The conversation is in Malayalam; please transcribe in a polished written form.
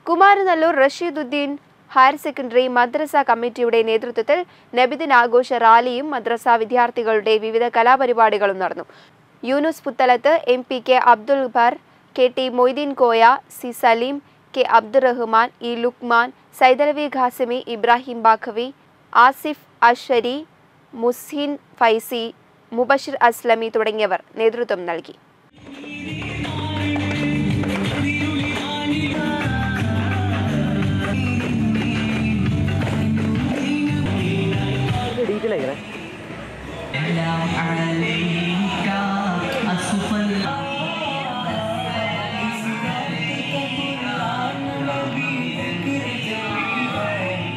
കുമാരനല്ലൂർ റഷീദുദ്ദീൻ ഹയർ സെക്കൻഡറി മദ്രസ കമ്മിറ്റിയുടെ നേതൃത്വത്തിൽ നബിദിന ആഘോഷ റാലിയും മദ്രസ വിദ്യാർത്ഥികളുടെ വിവിധ കലാപരിപാടികളും നടന്നു. യൂനുസ് പുത്തലത്ത്, MPK അബ്ദുൽ ബർ, KT Moideen Koya, C Saleem, K Abdurahman, E Luqman, Saidalavi Qasimi, Ibrahim Baqavi, Asif അഷ്ശരി, മുസ്ഹിൻ Faizy, Mubashir അസ്ലമി തുടങ്ങിയവർ നേതൃത്വം നൽകി. डीजे लग रहा है।